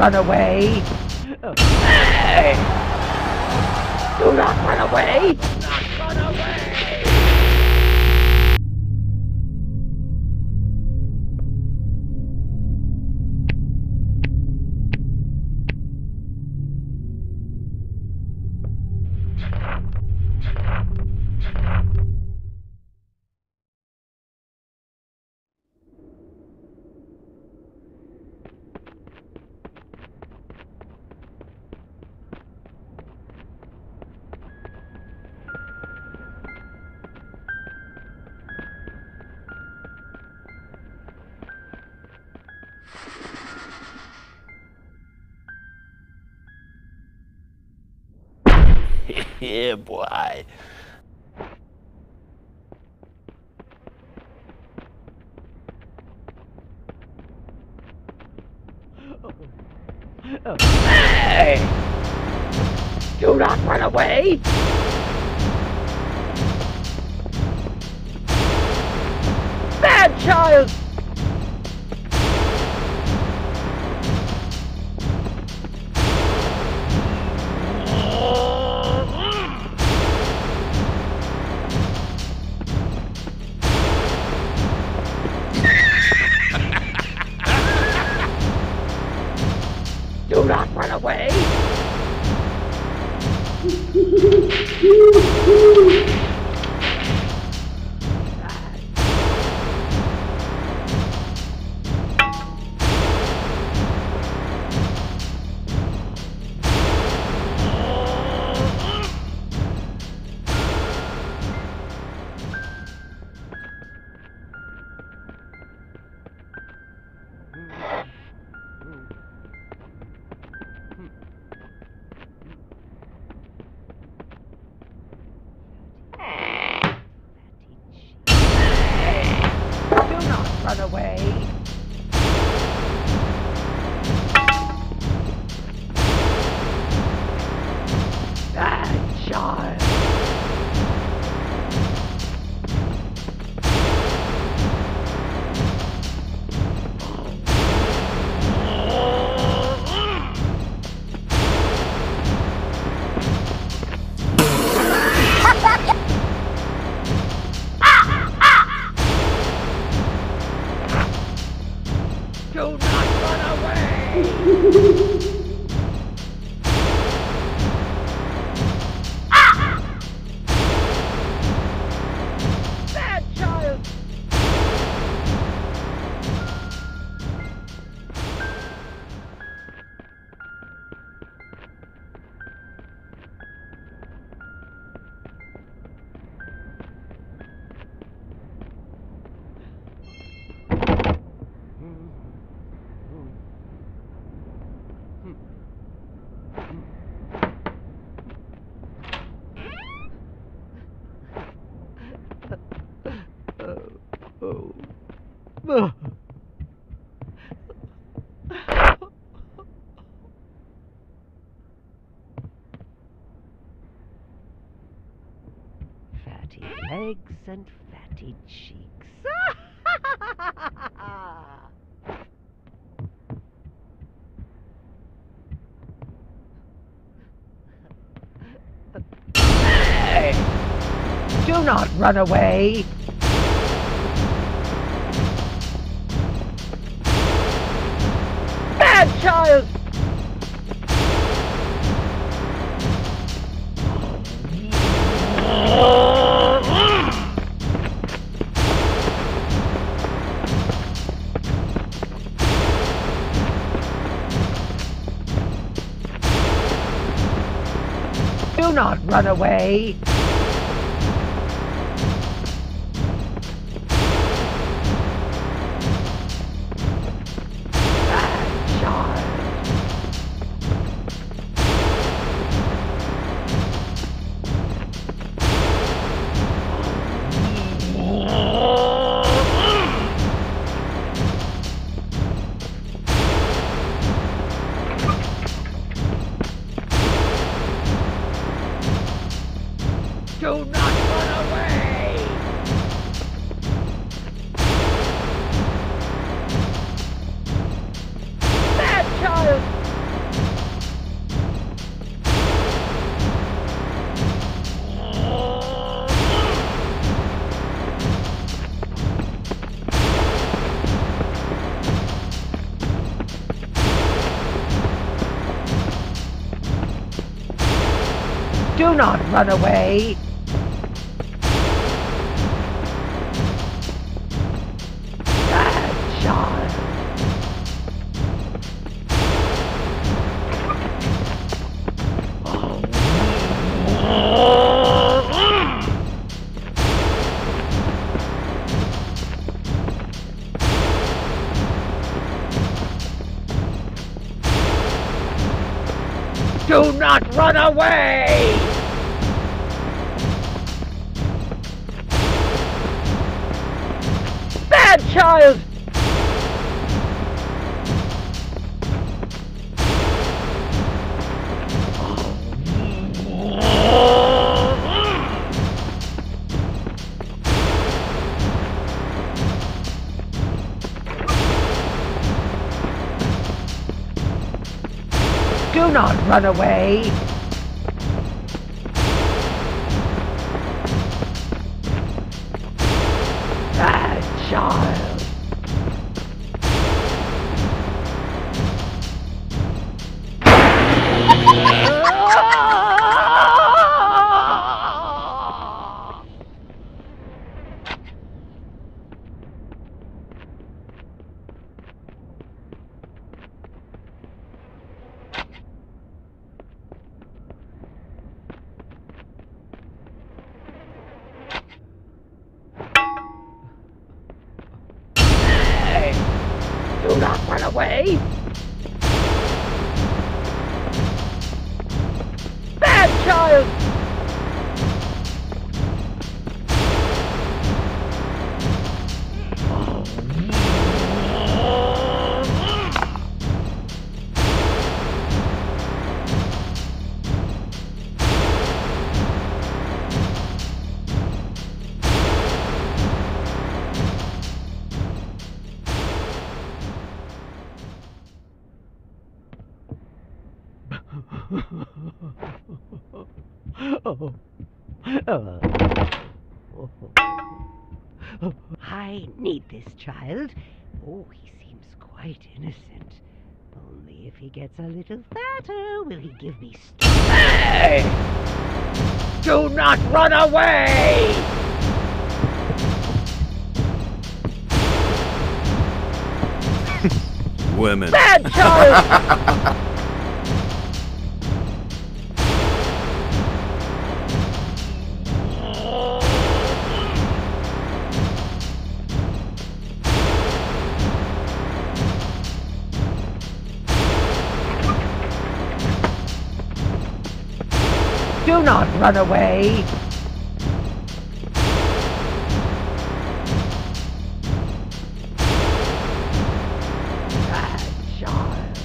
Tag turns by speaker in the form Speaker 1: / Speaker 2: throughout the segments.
Speaker 1: run away! Hey! Do not run away! Do not run away!
Speaker 2: Yeah, boy.
Speaker 1: Hey! Do not run away! Bad child! Do not run away! Do not run away! Bad child! Do not run away! Bad child! Fatty legs and fatty cheeks. Hey! Do not run away! Bad child! Do not run away! Bad child! Do not run away! Bad child! Do not run away! Bad child! Do not run away! Bad child! Do not run away! Bad child! I need this child. Oh, he seems quite innocent. Only if he gets a little fatter will he give me strength. Hey! Do not run away!
Speaker 2: Women.
Speaker 1: Bad child! Do not run away! Bad child!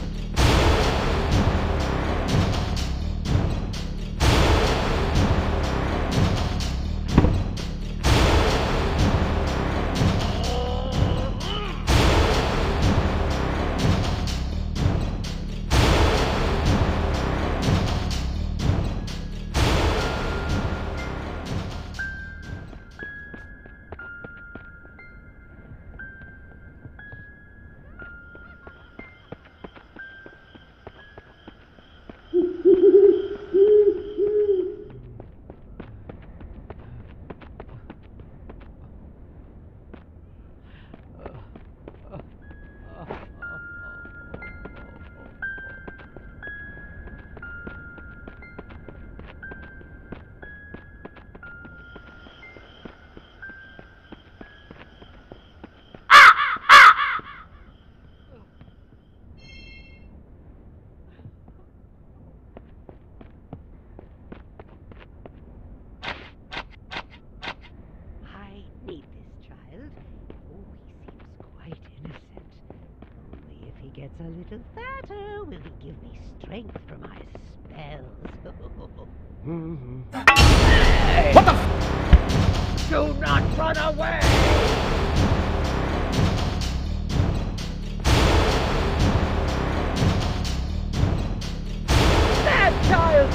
Speaker 1: Gets a little fatter, will he give me strength for my spells? Hey!
Speaker 2: What the
Speaker 1: Do not run away! Bad child!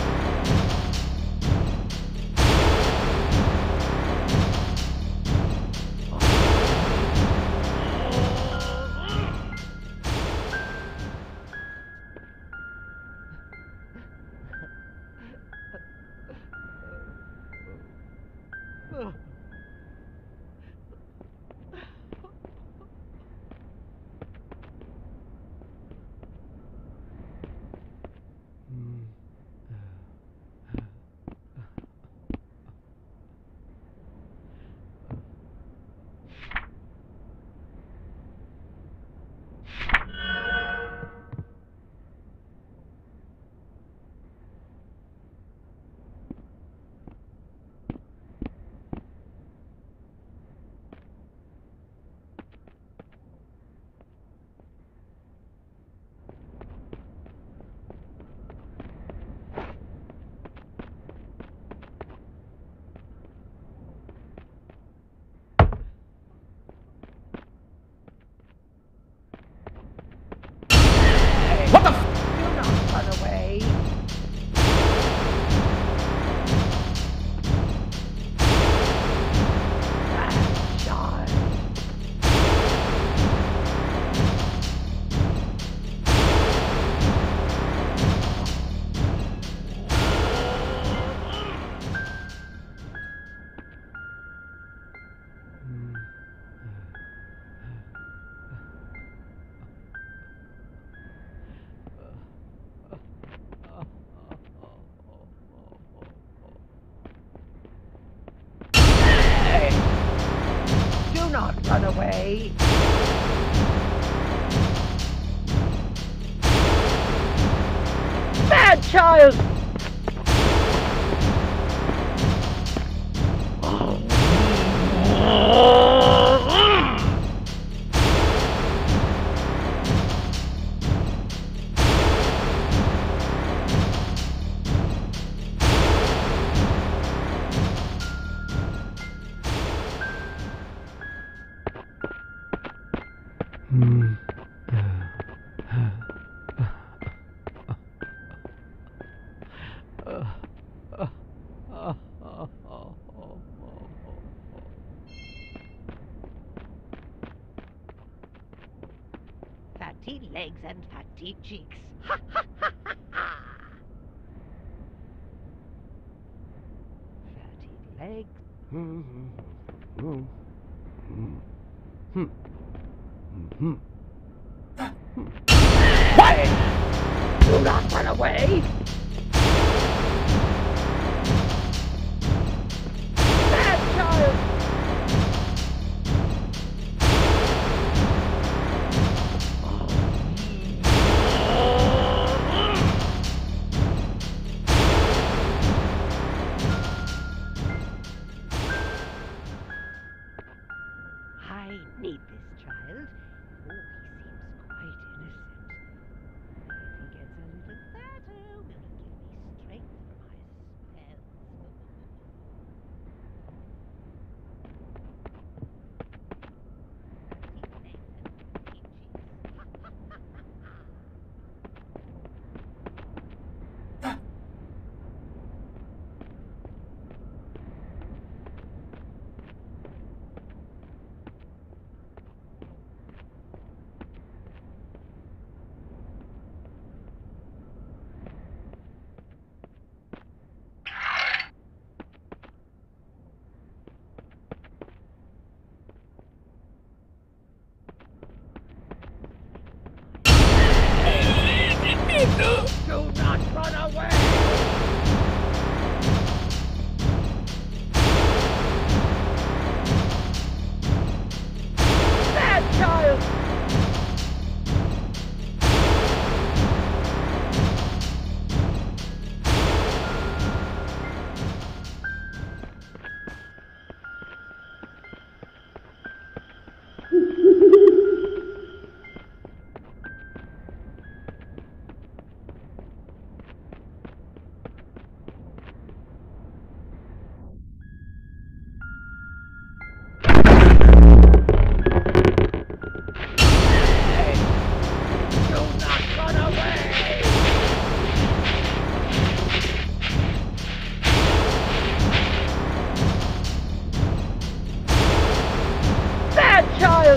Speaker 1: not run away. Bad child! Fatty legs and fatty cheeks. Ha ha ha ha ha! Fatty legs. Quiet! Do not run away! Bad child! I need this child. Oh, he seems quite innocent. If he gets a little fatter, will he give me strength for my spells? Fatty legs and fatty cheeks. Do not run away! Bad child! Child!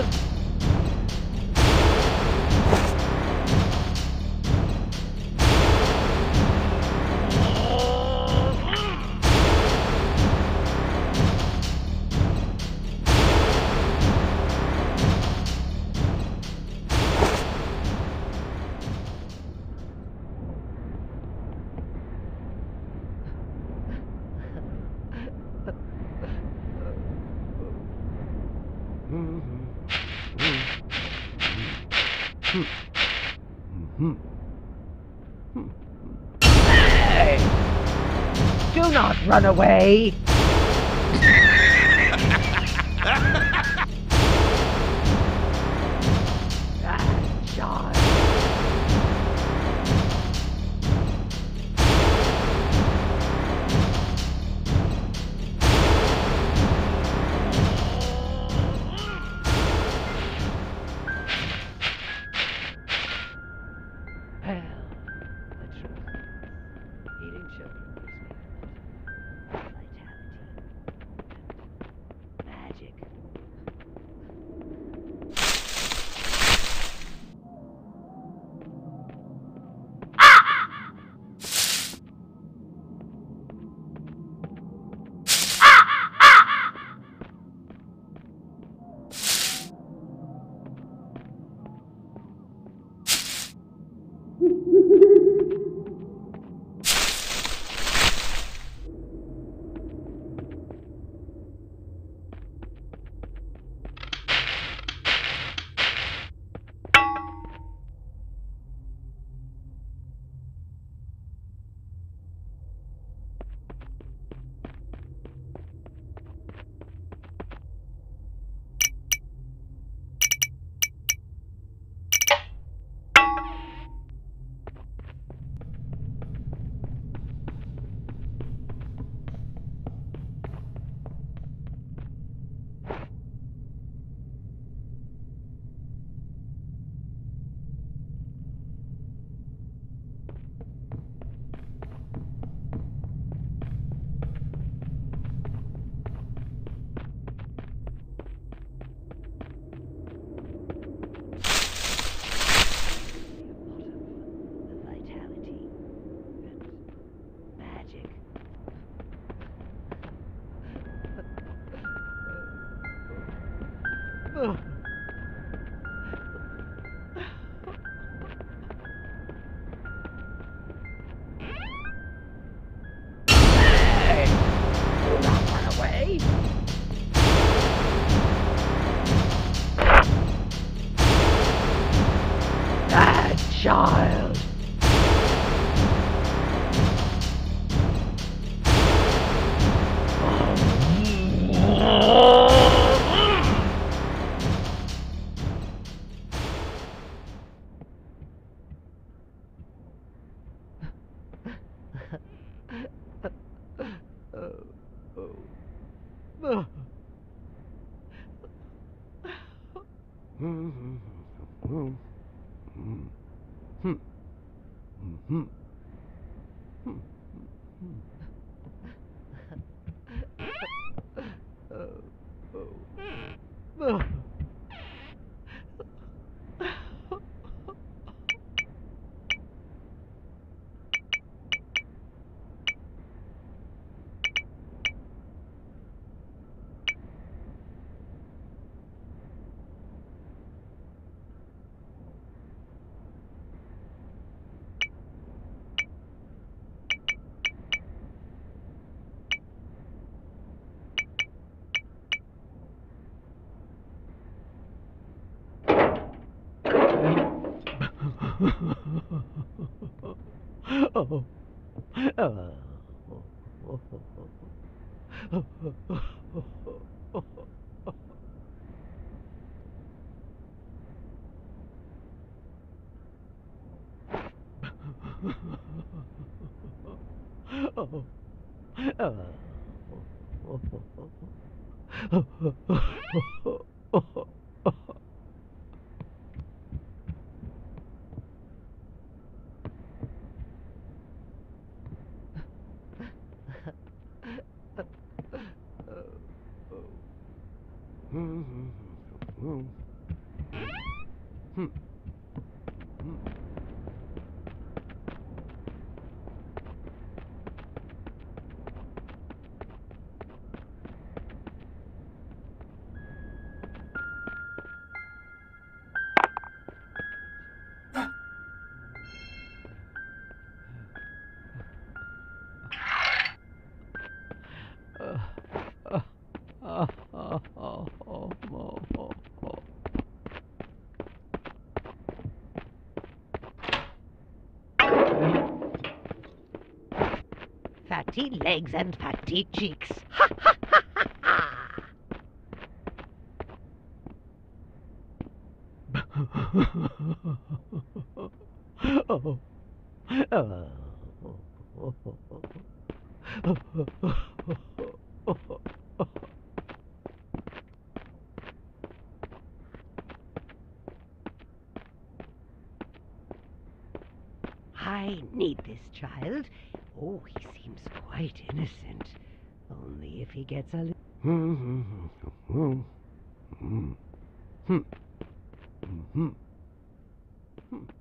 Speaker 1: Hey! Do not run away! John. Well, the truth is, eating children gives me a lot of vitality and Hey! Do not run away! Bad child! Oh. Fatty legs and fatty cheeks. Ha ha ha ha ha! Oh. I need this child. Oh, he seems quite innocent. Only if he gets a little...